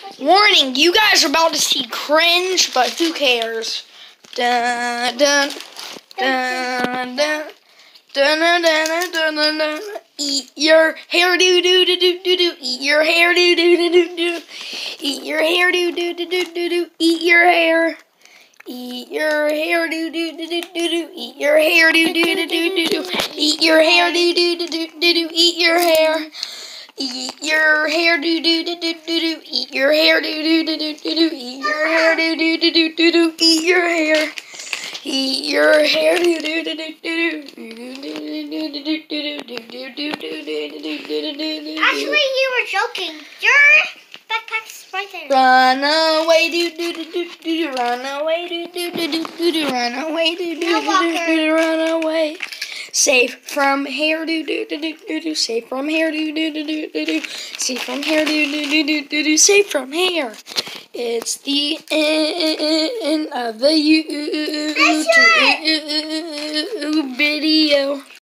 Warning, you guys are about to see cringe, but who cares? Dun dun dun dun dun dun dun dun dun dun. Eat your hair do do do do do do. Eat your hair do do do do do. Eat your hair do do do do do do. Eat your hair. Eat your hair do do do do do do. Eat your hair do do do do do do. Eat your hair do do do do do do. Eat your hair. Eat your hair do do do do do do. Eat your hair do do do do do do. Eat your hair do do do do do do. Eat your hair. Eat your hair do do do do do do. Actually, you were joking. Your backpack's right there. Run away, do do do do do. Run away, do do do do do. Run away, do do do do. Run away. Safe from hair, do do do do do do. Safe from hair, do do do do do do. Safe from hair, do do do do do do. Safe from hair. It's the end of the YouTube video.